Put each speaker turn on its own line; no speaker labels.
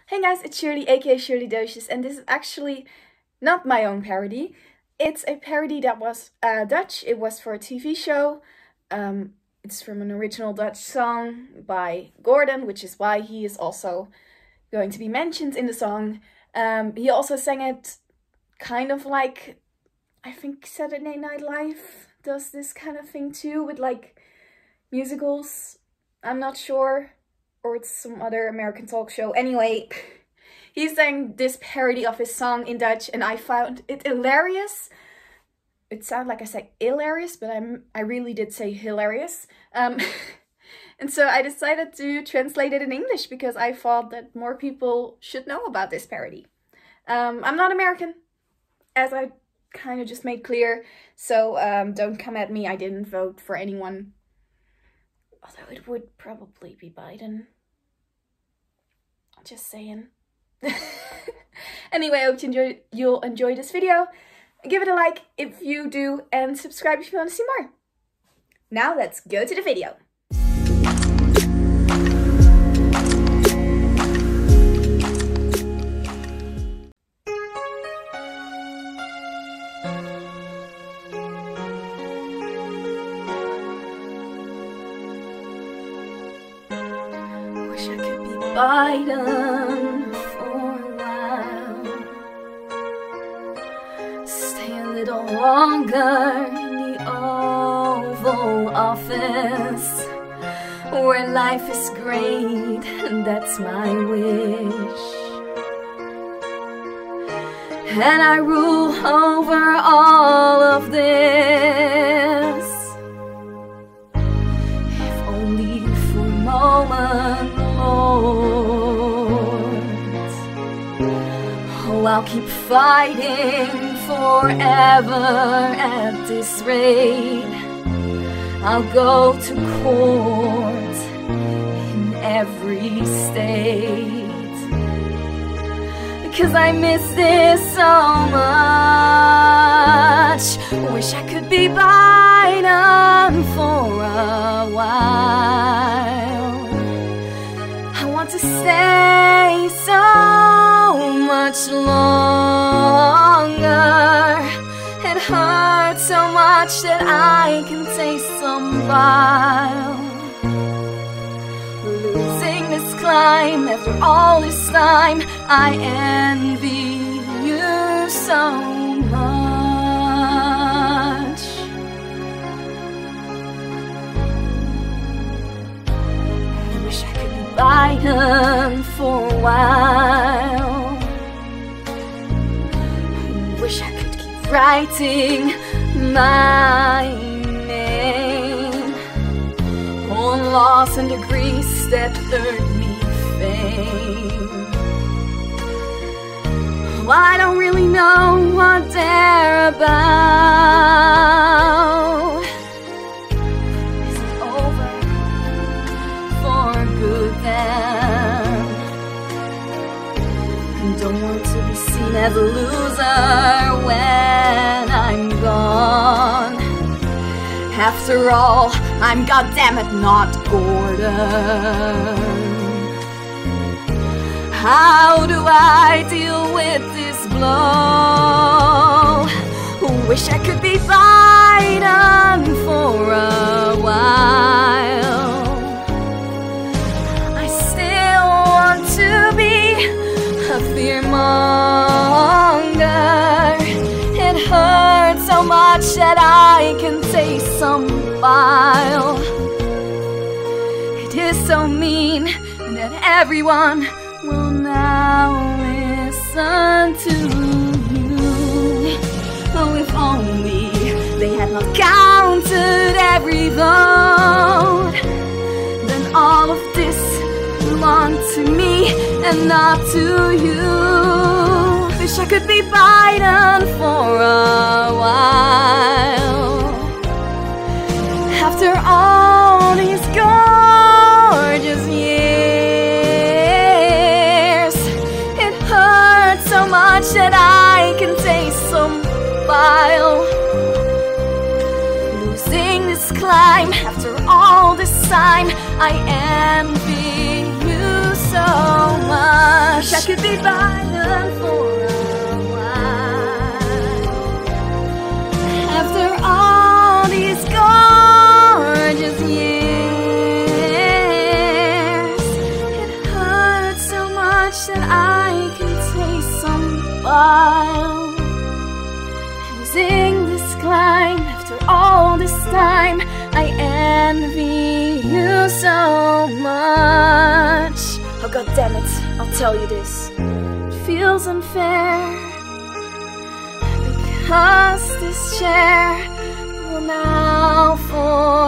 Hey guys, it's Shirley, aka Shirley Doosjes, and this is actually not my own parody. It's a parody that was Dutch. It was for a TV show. It's from an original Dutch song by Gordon, which is why he is also going to be mentioned in the song. He also sang it kind of like, I think Saturday Night Live does this kind of thing too, with like musicals. I'm not sure. Or it's some other American talk show. Anyway, he sang this parody of his song in Dutch and I found it hilarious. It sounded like I said hilarious, but I really did say hilarious. And so I decided to translate it in English because I thought that more people should know about this parody. I'm not American, as I kind of just made clear, so don't come at me. I didn't vote for anyone. Although it would probably be Biden. Just saying. Anyway, I hope you'll enjoy this video. Give it a like if you do, and subscribe if you want to see more. Now let's go to the video. Wish I could be Biden for a while. Stay a little longer in the Oval Office, where life is great, and that's my wish. And I rule over all of this, if only for a moment. Oh, I'll keep fighting forever at this rate. I'll go to court in every state, because I miss this so much. Wish I could be Biden for a while. I want to stay so much longer. It hurts so much that I can taste some bile. Losing this climb after all this time, I envy you so much. Wish I could be Biden for a while. Wish I could keep writing my name on laws and degrees that earned me fame. Oh, I don't really know what they're about. Is it over for good then? Don't want to be seen as a loser when I'm gone. After all, I'm goddammit not Gordon. How do I deal with this blow? Wish I could be Biden for a while. I still want to be a fearmonger. It hurts so much that I can taste some bile. It is so mean that everyone will now listen to you. Oh, if only they had not counted every vote, then all of this belonged to me and not to you. Wish I could be Biden for a while. After all these gorgeous years, it hurts so much that I can taste some bile. Losing this climb after all this time, I envy you so much. while. Losing this climb after all this time, I envy you so much. Oh god damn it, I'll tell you this. It feels unfair, because this chair will now fall.